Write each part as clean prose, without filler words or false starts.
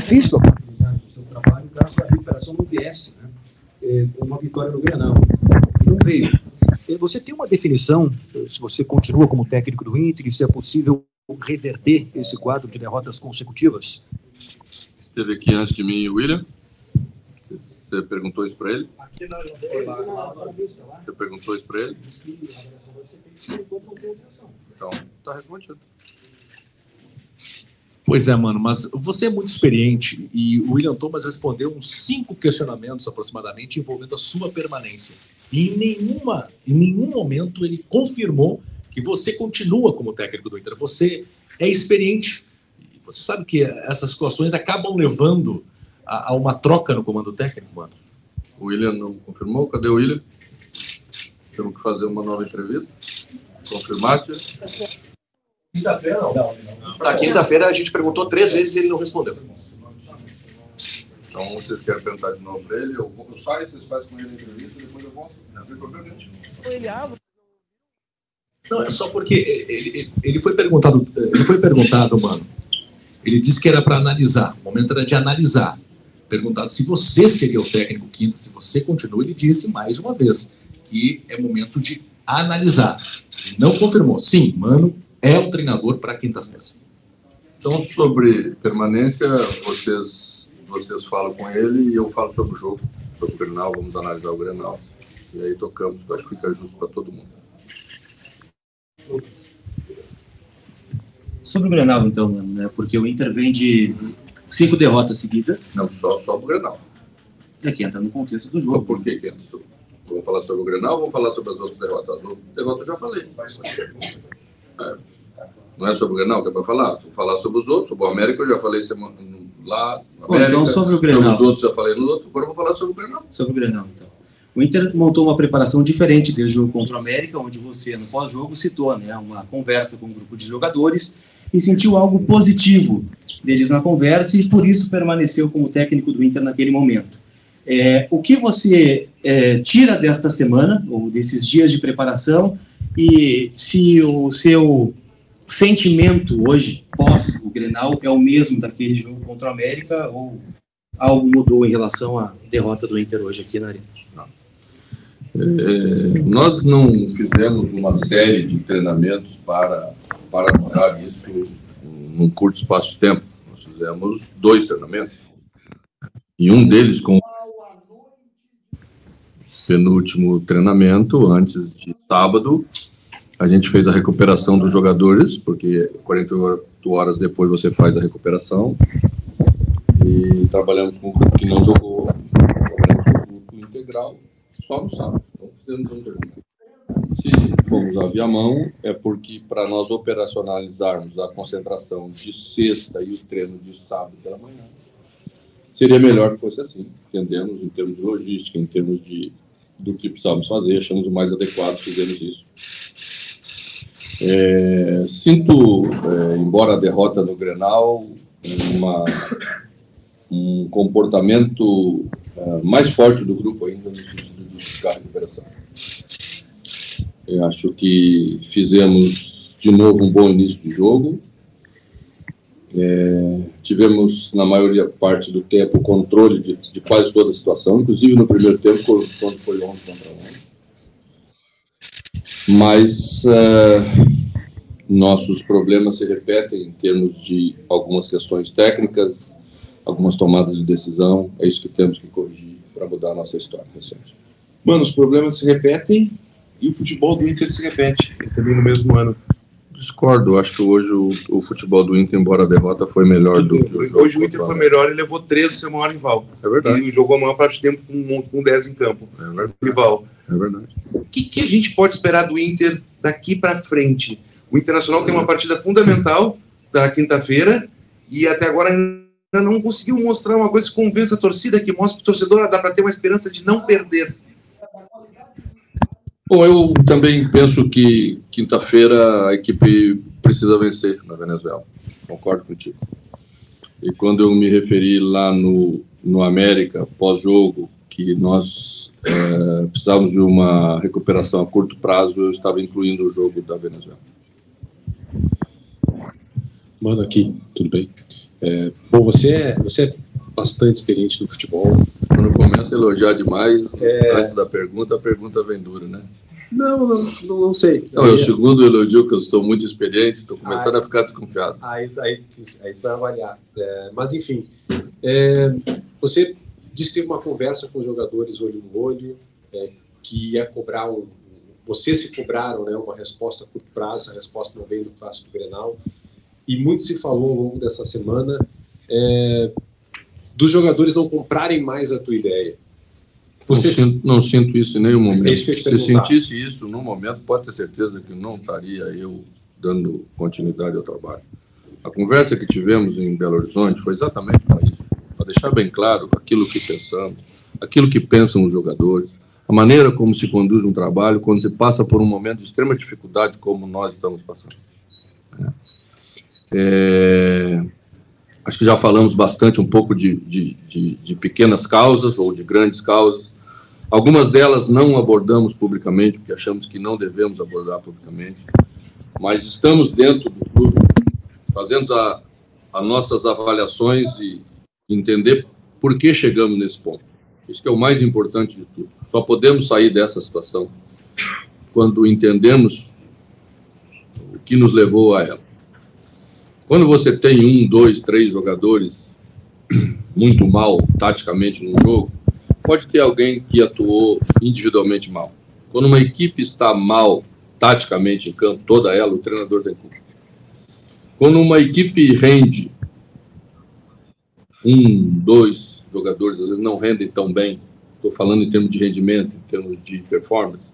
difícil a oportunidade do seu trabalho caso a recuperação não viesse, né, com uma vitória no Grenal. E não veio. Você tem uma definição, se você continua como técnico do Inter, e se é possível reverter esse quadro de derrotas consecutivas? Esteve aqui antes de mim o William. Você perguntou isso para ele? Você perguntou isso para ele? Então, está respondido. Pois é, mano, mas você é muito experiente e o William Thomas respondeu uns 5 questionamentos aproximadamente envolvendo a sua permanência. E em nenhum momento ele confirmou que você continua como técnico do Inter. Você é experiente. Você sabe que essas situações acabam levando a uma troca no comando técnico, mano. O William não confirmou? Cadê o William? Temos que fazer uma nova entrevista. Confirmasse? Quinta-feira não. Na quinta-feira a gente perguntou 3 vezes e ele não respondeu. Então vocês querem perguntar de novo para ele? Eu saio, vocês fazem com ele a entrevista, depois eu volto. Não tem problema, gente. Não, é só porque ele foi perguntado, mano. Ele disse que era para analisar. O momento era de analisar. Perguntado se você seria o técnico quinta, se você continua, ele disse mais uma vez que é momento de analisar. Não confirmou. Sim, mano, é o treinador para quinta-feira. Então, sobre permanência, vocês falam com ele e eu falo sobre o jogo, sobre o Grenal, vamos analisar o Grenal. E aí tocamos, que eu acho que fica justo para todo mundo. Sobre o Grenal, então, mano, né? Porque o Inter vem de 5 derrotas seguidas. Não, só o Grenal. É que entra no contexto do jogo. Então, por que entra? Vamos falar sobre o Grenal ou vamos falar sobre as outras derrotas? As outras derrotas eu já falei. Não é sobre o Grenal que é para falar? Vou falar sobre os outros. Sobre o América eu já falei lá. América, então sobre o Grenal. Sobre os outros já falei nos outros. Agora eu vou falar sobre o Grenal. Sobre o Grenal, então. O Inter montou uma preparação diferente desde o jogo contra o América, onde você, no pós-jogo, citou, né, uma conversa com um grupo de jogadores e sentiu algo positivo deles na conversa e por isso permaneceu como técnico do Inter naquele momento. O que você tira desta semana, ou desses dias de preparação, e se o seu sentimento hoje, pós o Grenal, é o mesmo daquele jogo contra o América, ou algo mudou em relação à derrota do Inter hoje aqui na Arena? Nós não fizemos uma série de treinamentos para mudar isso num curto espaço de tempo. Nós fizemos 2 treinamentos. E um deles com o penúltimo treinamento, antes de sábado, a gente fez a recuperação dos jogadores, porque 48 horas depois você faz a recuperação. E trabalhamos com um grupo que não jogou, trabalhamos com um grupo integral, só no sábado. Então, fizemos um treinamento. Se formos a viamão, é porque para nós operacionalizarmos a concentração de sexta e o treino de sábado pela manhã, seria melhor que fosse assim. Entendemos em termos de logística, em termos do que precisávamos fazer, achamos o mais adequado, fizemos isso. Sinto, embora a derrota no Grenal, um comportamento mais forte do grupo ainda, no sentido de buscar a recuperação. Eu acho que fizemos de novo um bom início de jogo. Tivemos, na maioria parte do tempo, controle de quase toda a situação, inclusive no primeiro tempo, quando foi 11 contra 11. Mas nossos problemas se repetem em termos de algumas questões técnicas, algumas tomadas de decisão. É isso que temos que corrigir para mudar a nossa história recente. Mano, os problemas se repetem e o futebol do Inter se repete também no mesmo ano. Discordo, acho que hoje o futebol do Inter, embora a derrota, foi melhor do que hoje o Inter foi melhor e levou 13 do seu maior rival. É verdade. E jogou a maior parte do tempo com 10 em campo. É verdade. Rival. É verdade. O que a gente pode esperar do Inter daqui para frente? O Internacional tem uma partida fundamental da quinta-feira e até agora ainda não conseguiu mostrar uma coisa que convença a torcida, que mostra para o torcedor, dá para ter uma esperança de não perder. Bom, eu também penso que quinta-feira a equipe precisa vencer na Venezuela. Concordo contigo. E quando eu me referi lá no América, pós-jogo, que nós precisávamos de uma recuperação a curto prazo, eu estava incluindo o jogo da Venezuela. Mano, aqui, tudo bem? Bom, você é bastante experiente no futebol. Quando começa a elogiar demais, antes da pergunta, a pergunta vem dura, né? Não sei. Não, é o segundo elogio que eu sou muito experiente, estou começando a ficar desconfiado. Aí para avaliar. Mas, enfim, você disse que teve uma conversa com os jogadores olho no olho, que ia cobrar vocês se cobraram, né, uma resposta a curto prazo, a resposta não veio do Clássico Grenal, e muito se falou ao longo dessa semana dos jogadores não comprarem mais a tua ideia. Não sinto isso em nenhum momento. É isso que eu ia te Se sentisse isso no momento, pode ter certeza que não estaria eu dando continuidade ao trabalho. A conversa que tivemos em Belo Horizonte foi exatamente para isso, para deixar bem claro aquilo que pensamos, aquilo que pensam os jogadores, a maneira como se conduz um trabalho quando se passa por um momento de extrema dificuldade como nós estamos passando. Acho que já falamos bastante um pouco de pequenas causas ou de grandes causas. Algumas delas não abordamos publicamente, porque achamos que não devemos abordar publicamente, mas estamos dentro do clube, fazendo as nossas avaliações e entender por que chegamos nesse ponto. Isso que é o mais importante de tudo. Só podemos sair dessa situação quando entendemos o que nos levou a ela. Quando você tem 1, 2, 3 jogadores muito mal taticamente num jogo, pode ter alguém que atuou individualmente mal. Quando uma equipe está mal taticamente em campo, toda ela, o treinador tem culpa. Quando uma equipe rende 1, 2 jogadores, às vezes não rendem tão bem, estou falando em termos de rendimento, em termos de performance,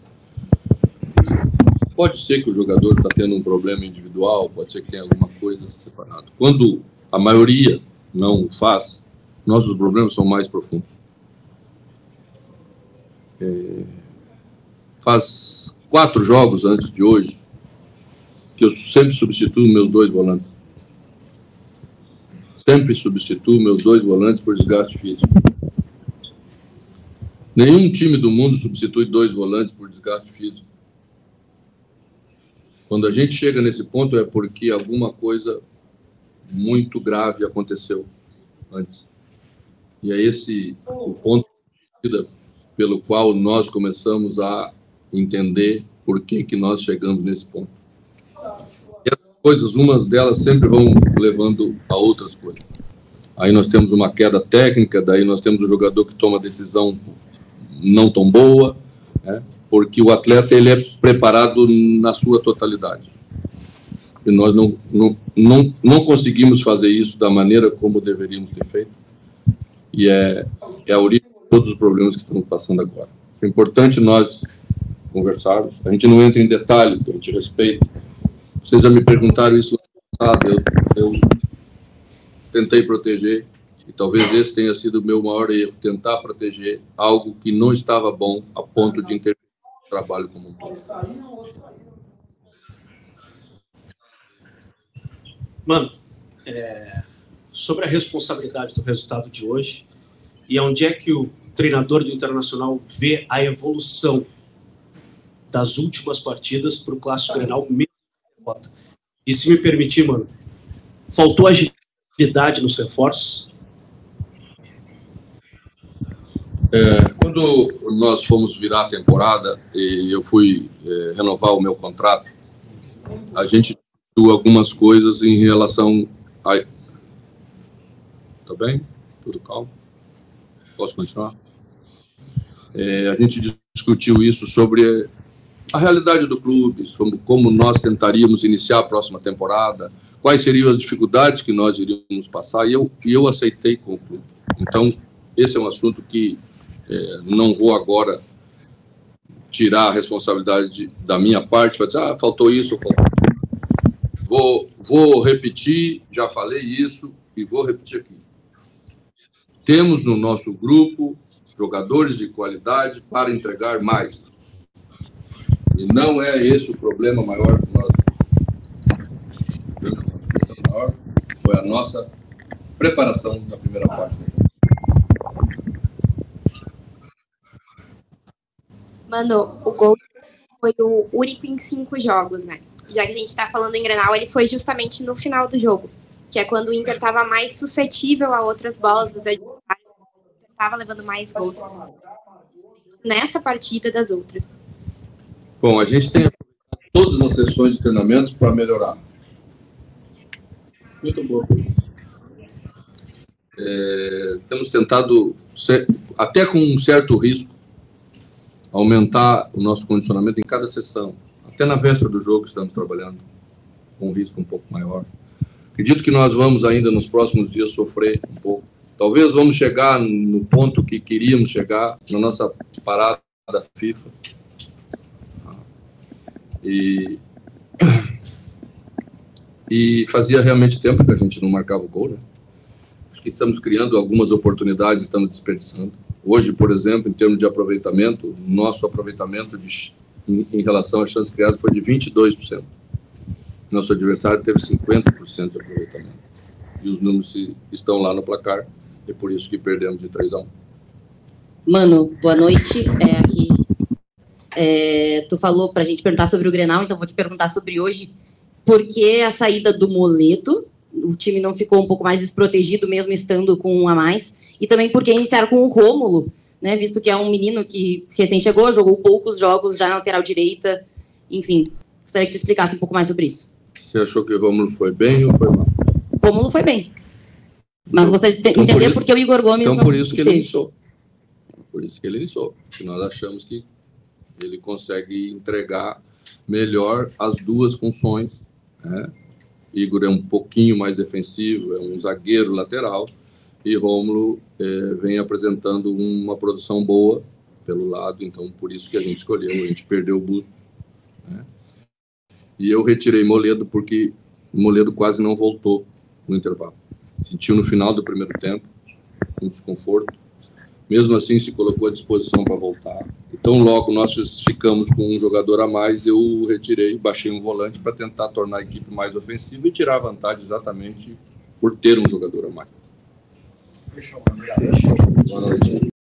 pode ser que o jogador está tendo um problema individual, pode ser que tenha alguma coisa separada. Quando a maioria não faz, nossos problemas são mais profundos. Faz 4 jogos antes de hoje que eu sempre substituo meus 2 volantes. Sempre substituo meus 2 volantes por desgaste físico. Nenhum time do mundo substitui 2 volantes por desgaste físico. Quando a gente chega nesse ponto é porque alguma coisa muito grave aconteceu antes. E é esse o ponto pelo qual nós começamos a entender por que nós chegamos nesse ponto. E essas coisas, umas delas sempre vão levando a outras coisas. Aí nós temos uma queda técnica, daí nós temos o jogador que toma decisão não tão boa, né? Porque o atleta ele é preparado na sua totalidade. E nós não conseguimos fazer isso da maneira como deveríamos ter feito. E é a origem de todos os problemas que estamos passando agora. É importante nós conversarmos. A gente não entra em detalhe, a gente respeita. Vocês já me perguntaram isso no passado. Eu tentei proteger, e talvez esse tenha sido o meu maior erro, tentar proteger algo que não estava bom a ponto de interferir no trabalho como um todo. Mano, sobre a responsabilidade do resultado de hoje e onde é que o treinador do Internacional vê a evolução das últimas partidas para o Clássico Grenal mesmo. E se me permitir, mano, faltou agilidade nos reforços? Quando nós fomos virar a temporada e eu fui renovar o meu contrato, a gente discutiu algumas coisas em relação a... Tá bem? Tudo calmo? Posso continuar? A gente discutiu isso sobre a realidade do clube, sobre como nós tentaríamos iniciar a próxima temporada, quais seriam as dificuldades que nós iríamos passar, e eu aceitei com o clube. Então, esse é um assunto que não vou agora tirar a responsabilidade da minha parte, para dizer, faltou isso, faltou aquilo. Vou repetir, já falei isso, e vou repetir aqui. Temos no nosso grupo jogadores de qualidade para entregar mais. E não é esse o problema maior que nós. O problema maior foi a nossa preparação na primeira parte. Mano, o gol foi o único em 5 jogos, né? Já que a gente tá falando em Grenal, ele foi justamente no final do jogo. que é quando o Inter estava mais suscetível a outras bolas dos adversários, estava levando mais gols nessa partida das outras. Bom, a gente tem todas as sessões de treinamentos para melhorar. Muito boa. Temos tentado, até com um certo risco, aumentar o nosso condicionamento em cada sessão. Até na véspera do jogo estamos trabalhando com um risco um pouco maior. Acredito que nós vamos ainda nos próximos dias sofrer um pouco. Talvez vamos chegar no ponto que queríamos chegar na nossa parada da FIFA. E fazia realmente tempo que a gente não marcava o gol, né? Acho que estamos criando algumas oportunidades, estamos desperdiçando. Hoje, por exemplo, em termos de aproveitamento, nosso aproveitamento em relação às chances criadas foi de 22%. Nosso adversário teve 50% de aproveitamento. E os números estão lá no placar, é por isso que perdemos de 3-1. Mano, boa noite. Aqui, tu falou para a gente perguntar sobre o Grenal, então vou te perguntar sobre hoje. Por que a saída do Moledo? O time não ficou um pouco mais desprotegido, mesmo estando com um a mais? E também por que iniciaram com o Rômulo, né? Visto que é um menino que recém chegou, jogou poucos jogos já na lateral direita. Enfim, gostaria que tu explicasse um pouco mais sobre isso. Você achou que o Rômulo foi bem ou foi mal? O Rômulo foi bem. Mas gostaria de entender por que o Igor Gomes então, não por isso que esteve. ele iniciou. Por isso que ele iniciou. Porque nós achamos que ele consegue entregar melhor as duas funções, né? Igor é um pouquinho mais defensivo, é um zagueiro lateral, e Rômulo vem apresentando uma produção boa pelo lado, então por isso que a gente escolheu. A gente perdeu o Bustos, né? E eu retirei Moledo porque Moledo quase não voltou no intervalo. Sentiu no final do primeiro tempo um desconforto. Mesmo assim, se colocou à disposição para voltar. Então, logo nós ficamos com um jogador a mais, eu retirei, baixei um volante para tentar tornar a equipe mais ofensiva e tirar a vantagem exatamente por ter um jogador a mais. Boa noite.